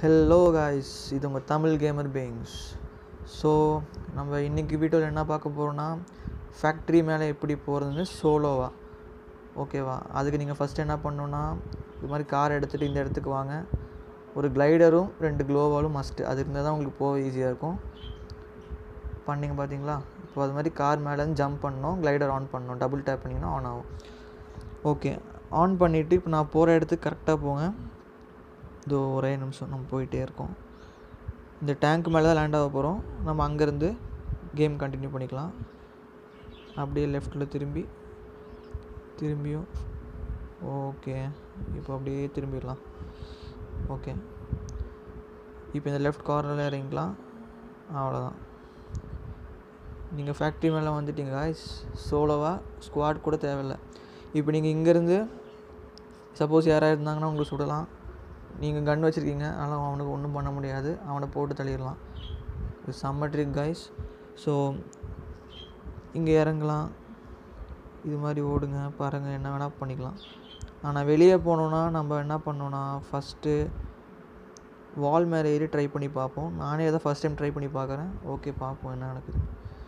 Hello guys, இது உங்கள் Tamil gamer beings. So நம்ம இன்றைக்கி வீடியோவில் என்ன பார்க்க போகிறோன்னா, ஃபேக்ட்ரி மேலே எப்படி போகிறதுன்னு சோலோவா. ஓகேவா? அதுக்கு நீங்கள் ஃபஸ்ட்டு என்ன பண்ணணுன்னா, இது மாதிரி கார் எடுத்துகிட்டு இந்த இடத்துக்கு வாங்க. ஒரு கிளைடரும் 2 க்ளோவாலும் மஸ்ட்டு. அது இருந்தால் தான் உங்களுக்கு போக ஈஸியாக இருக்கும். பண்ணிங்க பார்த்தீங்களா? இப்போ அது மாதிரி கார் மேலேருந்து ஜம்ப் பண்ணணும், கிளைடர் ஆன் பண்ணணும். டபுள் டேப் பண்ணிங்கன்னா ஆன் ஆகும். ஓகே, ஆன் பண்ணிவிட்டு இப்போ நான் போகிற இடத்துக்கு கரெக்டாக போங்க. இதோ ஒரே நிமிஷம், நம்ம போயிட்டே இருக்கோம். இந்த டேங்க் மேலே தான் லேண்ட் ஆக போகிறோம். நம்ம அங்கேருந்து கேம் கண்டினியூ பண்ணிக்கலாம். அப்படியே லெஃப்ட்டில் திரும்பியும் ஓகே. இப்போ அப்படியே திரும்பிடலாம். ஓகே, இப்போ இந்த லெஃப்ட் கார்னரில் இறங்கிக்கலாம். அவ்வளோதான், நீங்கள் ஃபேக்ட்ரி மேலே வந்துட்டீங்க காய்ஸ். சோலோவாக ஸ்குவாட் கூட தேவையில்லை. இப்போ நீங்கள் இங்கேருந்து சப்போஸ் யாராவது இருந்தாங்கன்னா உங்களுக்கு சுடலாம். நீங்கள் கன் வச்சுருக்கீங்க, அதனால் அவனுக்கு ஒன்றும் பண்ண முடியாது. அவனை போட்டு தள்ளிடலாம். இது செம்ம ட்ரிக் காய்ஸ். ஸோ இங்கே இறங்கலாம், இது மாதிரி ஓடுங்க, பாருங்கள், என்ன வேணால் பண்ணிக்கலாம். ஆனால் வெளியே போனோன்னா நம்ம என்ன பண்ணோன்னா, ஃபஸ்ட்டு வால் மேலே ஏறி ட்ரை பண்ணி பார்ப்போம். நானே அதை ஃபஸ்ட் டைம் ட்ரை பண்ணி பார்க்குறேன். ஓகே, பார்ப்போம் என்ன நடக்குது.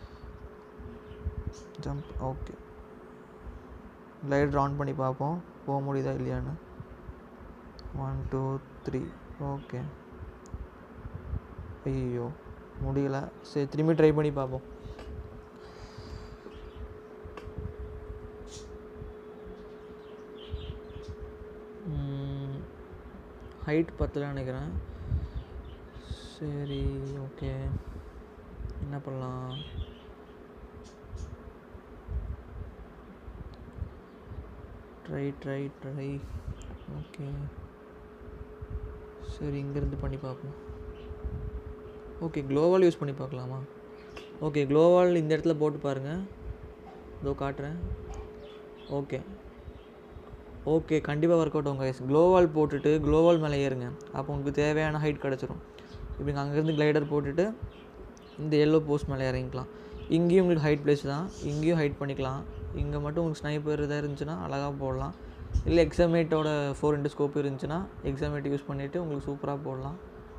ஜம்ப். ஓகே, கிளைடர் ஆன் பண்ணி பார்ப்போம், போக முடியுதா இல்லையான்னு. 1 2 3. ஓகே, ஐயோ முடியல. சரி, திரும்பி ட்ரை பண்ணி பார்ப்போம். ஹைட் பத்தல நினைக்கிறேன். சரி, ஓகே, என்ன பண்ணலாம்? ட்ரை. ஓகே, சரி, இங்கேருந்து பண்ணி பார்ப்போம். ஓகே, க்ளோவால் யூஸ் பண்ணி பார்க்கலாமா? ஓகே, க்ளோவால் இந்த இடத்துல போட்டு பாருங்கள். இதோ காட்டுறேன். ஓகே, கண்டிப்பாக ஒர்க் அவுட் ஆகும் கைஸ். க்ளோவால் போட்டுட்டு க்ளோவால் மேலே ஏறுங்க. அப்போ உங்களுக்கு தேவையான ஹைட் கிடச்சிரும். இப்போ நீங்கள் அங்கேருந்து கிளைடர் போட்டுட்டு இந்த எல்லோ போஸ்ட் மேலே இறங்கிக்கலாம். இங்கேயும் உங்களுக்கு ஹைட் பிளேஸ் தான், இங்கேயும் ஹைட் பண்ணிக்கலாம். இங்கே மட்டும் உங்களுக்கு ஸ்னைப்பர் இதாக இருந்துச்சுன்னா அழகாக போடலாம். இல்லை எக்ஸாமேட்டோட 4x ஸ்கோப் இருந்துச்சுன்னா எக்ஸாமேட் யூஸ் பண்ணிவிட்டு உங்களுக்கு சூப்பராக போடலாம்.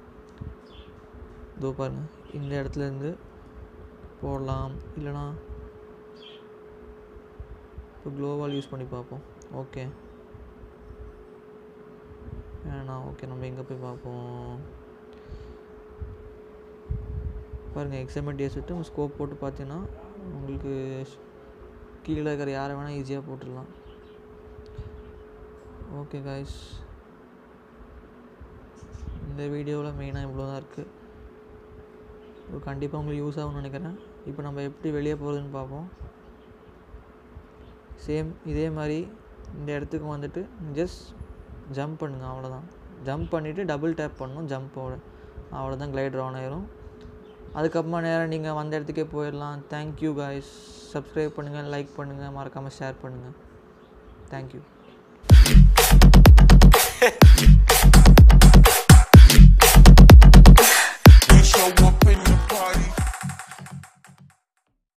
இதோ பாருங்கள், இந்த இடத்துலேருந்து போடலாம். இல்லைனா இப்போ க்ளோவால் யூஸ் பண்ணி பார்ப்போம். ஓகே, வேணாம். ஓகே, நம்ம எங்கே போய் பார்ப்போம். பாருங்கள், எக்ஸாமேட் ஏசிட்டு உங்கள் ஸ்கோப் போட்டு பார்த்தீங்கன்னா உங்களுக்கு கீழே இருக்கிற யாரை வேணால் ஈஸியாக போட்டுடலாம். ஓகே காய்ஸ், இந்த வீடியோவில் மெயினாக இவ்வளோ தான் இருக்குது. இது கண்டிப்பாக உங்களுக்கு யூஸ் ஆகும்னு நினைக்கிறேன். இப்போ நம்ம எப்படி வெளியே போகிறதுன்னு பார்ப்போம். சேம் இதே மாதிரி இந்த இடத்துக்கு வந்துட்டு ஜஸ்ட் ஜம்ப் பண்ணுங்கள், அவ்வளோதான். ஜம்ப் பண்ணிவிட்டு டபுள் டேப் பண்ணணும் ஜம்போட. அவ்வளோதான், கிளைடர் ஆன் ஆயிரும். அதுக்கப்புறமா நேரம் நீங்கள் வந்த இடத்துக்கே போயிடலாம். Thank you guys. சப்ஸ்கிரைப் பண்ணுங்கள், லைக் பண்ணுங்கள், மறக்காமல் ஷேர் பண்ணுங்கள். தேங்க்யூ.